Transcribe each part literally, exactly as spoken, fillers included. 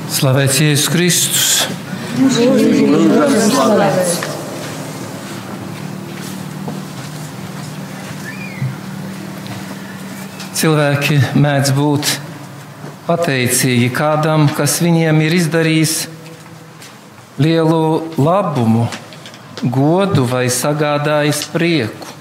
Slavēts Jēzus Kristus! Cilvēki mēdz būt pateicīgi kādam, kas viņiem ir izdarījis lielu labumu, godu vai sagādājis prieku.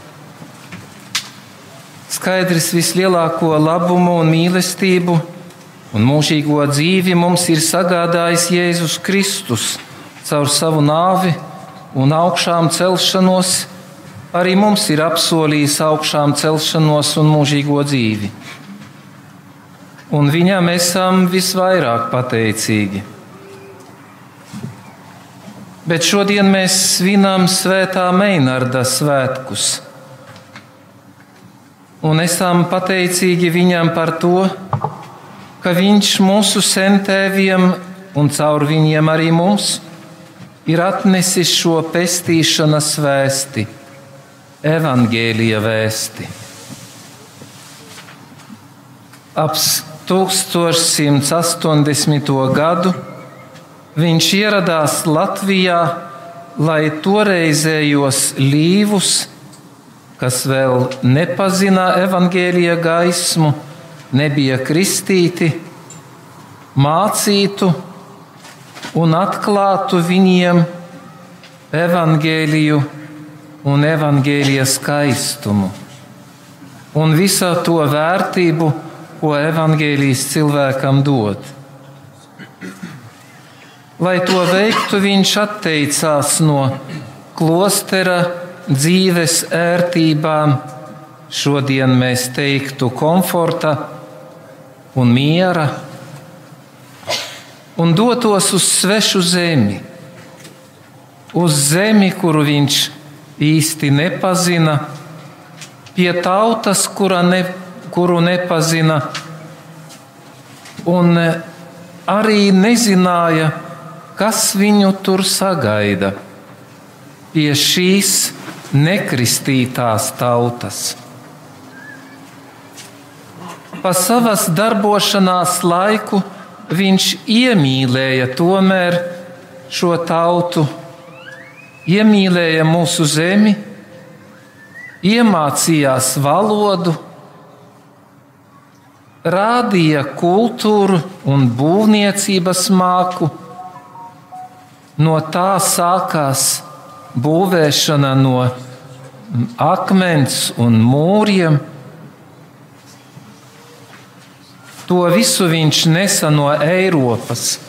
Skaidrs, vislielāko labumu un mīlestību un mūžīgo dzīvi mums ir sagādājis Jēzus Kristus caur savu nāvi un augšām celšanos. Arī mums ir apsolījis augšām celšanos un mūžīgo dzīvi. Un viņam esam visvairāk pateicīgi. Bet šodien mēs svinam Svētā Meinarda svētkus. Un esam pateicīgi viņam par to, ka viņš mūsu sentēviem un caur viņiem arī mums ir atnesis šo pestīšanas vēsti, evaņģēlija vēsti. Ap tūkstoš simts astoņdesmito gadu viņš ieradās Latvijā, lai toreizējos līvus, kas vēl nepazina evaņģēlija gaismu, nebija kristīti, mācītu un atklātu viņiem evaņģēliju un evaņģēlija skaistumu un visu to vērtību, ko evaņģēlijs cilvēkam dod. Lai to veiktu, viņš atteicās no klostera dzīves ērtībām, šodien mēs teiktu komforta un miera, un dotos uz svešu zemi, uz zemi, kuru viņš īsti nepazina, pie tautas, kura ne, kuru nepazina, un arī nezināja, kas viņu tur sagaida, pie šīs nekristītās tautas. Pa savas darbošanās laiku viņš iemīlēja tomēr šo tautu, iemīlēja mūsu zemi, iemācījās valodu, rādīja kultūru un būvniecības māku. No tā sākās būvēšana no akmens un mūriem. To visu viņš nesa no Eiropas.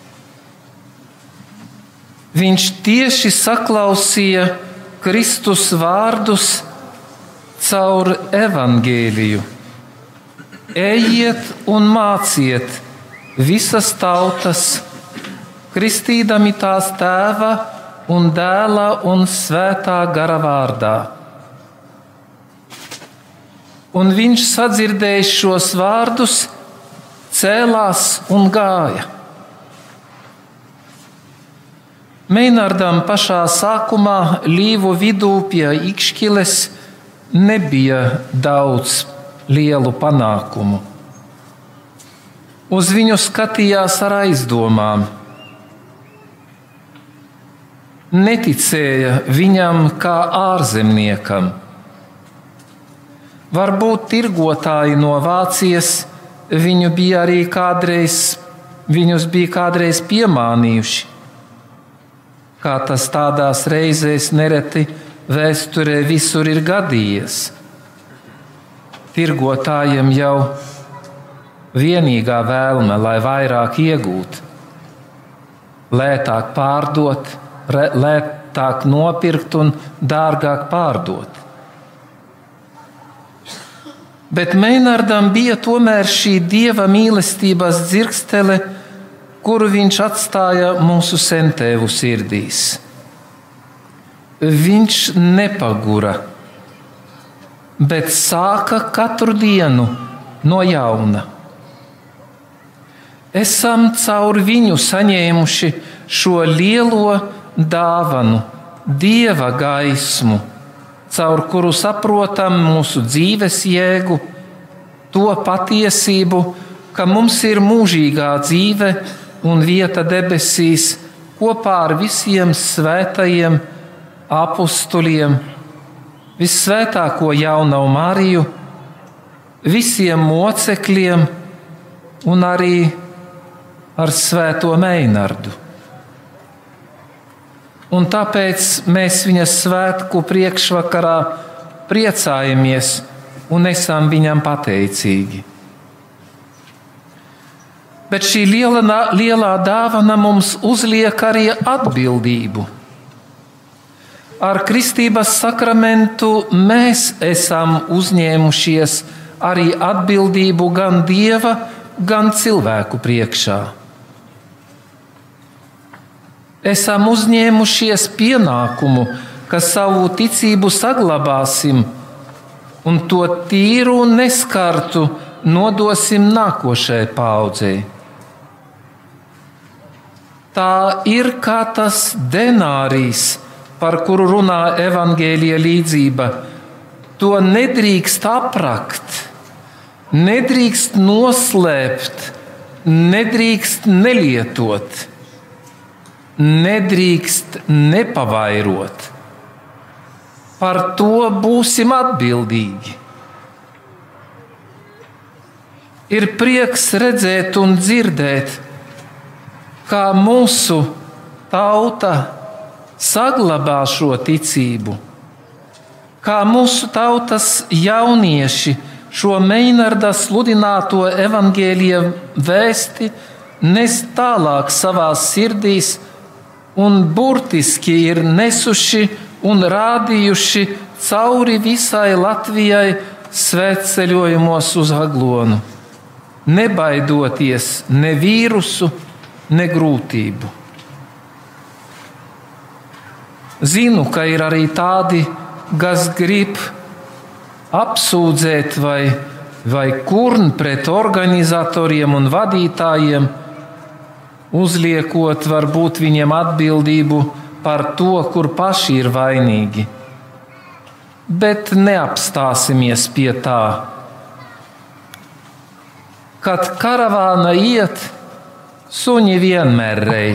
Viņš tieši saklausīja Kristus vārdus caur evaņģēliju. Ejiet un māciet visas tautas, kristīdami tās Tēva un Dēla un Svētā gara vārdā. Un viņš sadzirdējis šos vārdus, cēlās un gāja. Meinardam pašā sākumā līvu vidū pie Ikšķiles nebija daudz lielu panākumu. Uz viņu skatījās ar aizdomām. Neticēja viņam kā ārzemniekam. Varbūt tirgotāji no Vācijas viņu bija arī kādreiz, viņus bija kādreiz piemānījuši, kā tas tādās reizēs nereti vēsturē visur ir gadījies. Tirgotājiem jau vienīgā vēlme, lai vairāk iegūt, lētāk pārdot, lētāk nopirkt un dārgāk pārdot. Bet Meinardam bija tomēr šī Dieva mīlestības dzirkstele, kuru viņš atstāja mūsu sentēvu sirdīs. Viņš nepagura, bet sāka katru dienu no jauna. Esam caur viņu saņēmuši šo lielo dāvanu, Dieva gaismu, caur kuru saprotam mūsu dzīves jēgu, to patiesību, ka mums ir mūžīgā dzīve un vieta debesīs kopā ar visiem svētajiem apustuļiem, vissvētāko jauno Mariju, visiem mocekļiem un arī ar svēto Meinardu. Un tāpēc mēs viņas svētku priekšvakarā priecājamies un esam viņam pateicīgi. Bet šī liela, lielā dāvana mums uzliek arī atbildību. Ar kristības sakramentu mēs esam uzņēmušies arī atbildību gan Dieva, gan cilvēku priekšā. Esam uzņēmušies pienākumu, ka savu ticību saglabāsim un to tīru un neskartu nodosim nākošajai paaudzei. Tā ir kā tas denārijs, par kuru runā evaņģēlija līdzība. To nedrīkst aprakt, nedrīkst noslēpt, nedrīkst nelietot, nedrīkst nepavairot. Par to būsim atbildīgi. Ir prieks redzēt un dzirdēt, kā mūsu tauta saglabā šo ticību, kā mūsu tautas jaunieši šo Meinarda sludināto evaņģēlija vēsti nes tālāk savās sirdīs un burtiski ir nesuši un rādījuši cauri visai Latvijai svētceļojumos uz Aglonu, nebaidoties ne vīrusu, ne grūtību. Zinu, ka ir arī tādi, kas grib apsūdzēt vai, vai kurn pret organizatoriem un vadītājiem, uzliekot varbūt viņiem atbildību par to, kur paši ir vainīgi. Bet neapstāsimies pie tā. Kad karavāna iet, suņi vienmēr rej.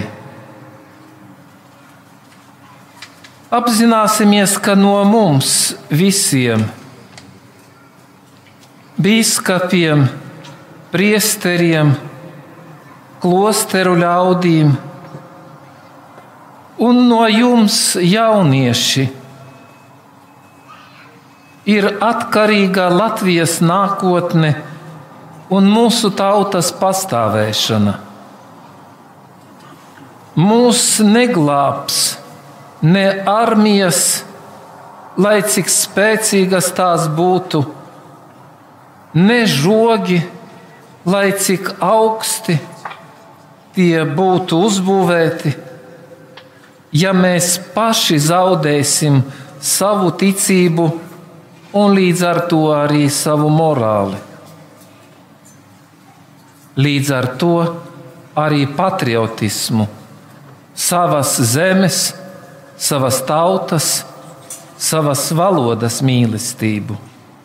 Apzināsimies, ka no mums visiem, bīskapiem, priesteriem, klosteru ļaudīm un no jums, jaunieši, ir atkarīga Latvijas nākotne un mūsu tautas pastāvēšana. Mūs neglābs ne armijas, lai cik spēcīgas tās būtu, ne žogi, lai cik augsti tie būtu uzbūvēti, ja mēs paši zaudēsim savu ticību un līdz ar to arī savu morāli. Līdz ar to arī patriotismu, savas zemes, savas tautas, savas valodas mīlestību.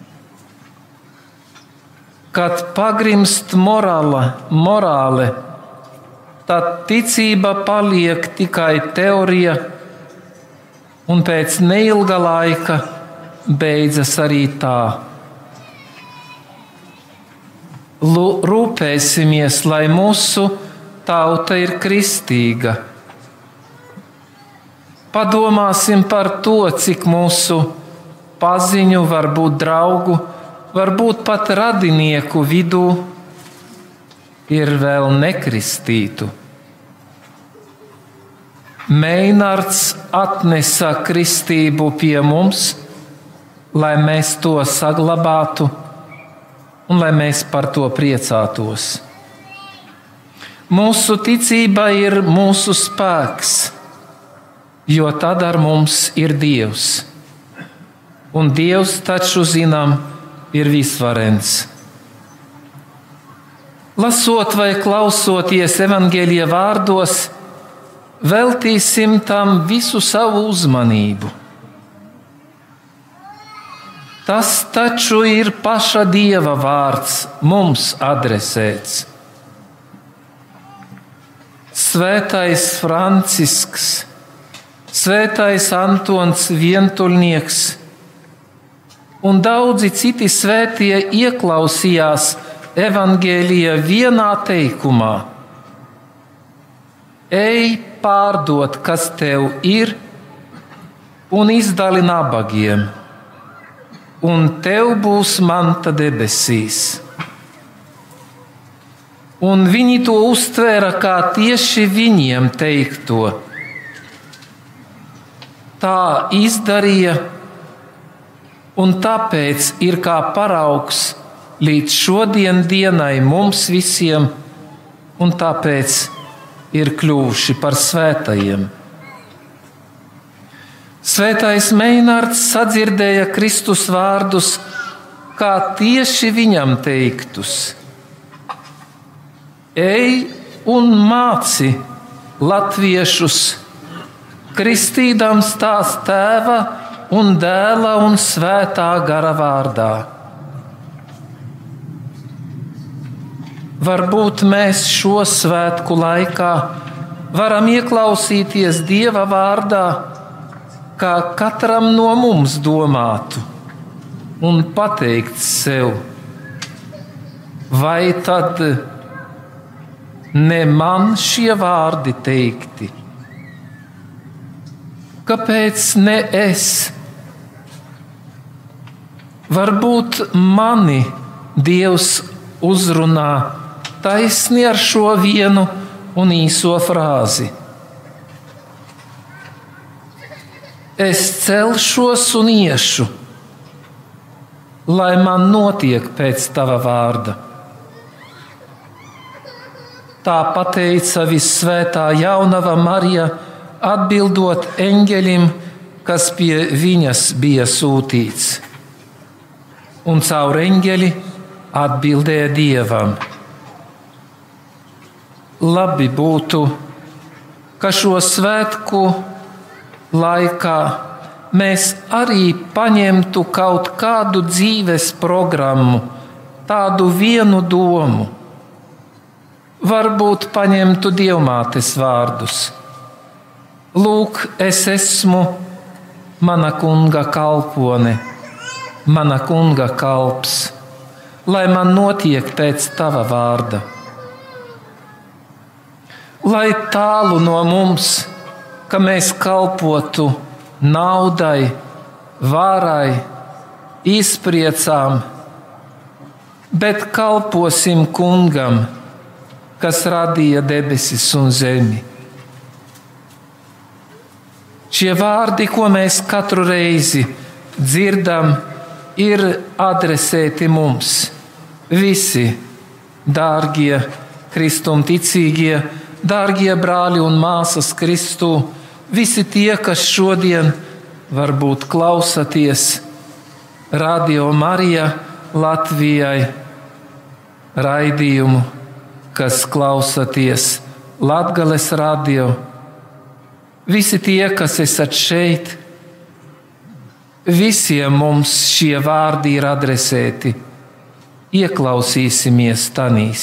Kad pagrimst morāla, morāle, tad ticība paliek tikai teorija, un pēc neilga laika beidzas arī tā. Rūpēsimies, lai mūsu tauta ir kristīga. Padomāsim par to, cik mūsu paziņu, varbūt draugu, varbūt pat radinieku vidū ir vēl nekristītu. Meinards atnesa kristību pie mums, lai mēs to saglabātu un lai mēs par to priecātos. Mūsu ticība ir mūsu spēks, jo tad ar mums ir Dievs. Un Dievs taču, zinām, ir visvarens. Lasot vai klausoties evaņģēlija vārdos, veltīsim tam visu savu uzmanību. Tas taču ir paša Dieva vārds mums adresēts. Svētais Francisks, Svētais Antons Vientuļnieks un daudzi citi svētie ieklausījās evangēlijā vienā teikumā: Ej, pārdod, kas tev ir, un izdali nabagiem, un tev būs manta debesīs. Un viņi to uztvēra kā tieši viņiem teikto. Tā izdarīja, un tāpēc ir kā paraugs līdz šodien dienai mums visiem, un tāpēc ir kļuvuši par svētajiem. Svētais Meinards sadzirdēja Kristus vārdus, kā tieši viņam teiktus: Ej un māci latviešus, kristīdams tās Tēva un Dēla un Svētā gara vārdā. Varbūt mēs šo svētku laikā varam ieklausīties Dieva vārdā, kā katram no mums domātu, un pateikt sev: vai tad ne man šie vārdi teikti? Kāpēc ne es? Varbūt mani Dievs uzrunā taisni ar šo vienu un īso frāzi: Es celšos un iešu, lai man notiek pēc tava vārda. Tā pateica Vissvētā jaunava Marija, atbildot eņģelim, kas pie viņas bija sūtīts. Un caur eņģeli atbildēja Dievam. Labi būtu, ka šo svētku laikā mēs arī paņemtu kaut kādu dzīves programmu, tādu vienu domu. Varbūt paņemtu Dievmātes vārdus: Lūk, es esmu mana kunga kalpone, mana kunga kalps, lai man notiek pēc tava vārda. Lai tālu no mums, ka mēs kalpotu naudai, varai, izpriecām, bet kalposim kungam, kas radīja debesis un zemi. Šie vārdi, ko mēs katru reizi dzirdam, ir adresēti mums. Visi, dārgie kristumticīgie, dārgie brāļi un māsas Kristū, visi tie, kas šodien varbūt klausaties Radio Marija Latvijai raidījumu, kas klausaties Latgales radio, visi tie, kas esat šeit, visiem mums šie vārdi ir adresēti. Ieklausīsimies tanīs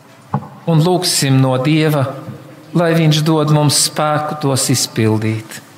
un lūgsim no Dieva, lai Viņš dod mums spēku tos izpildīt.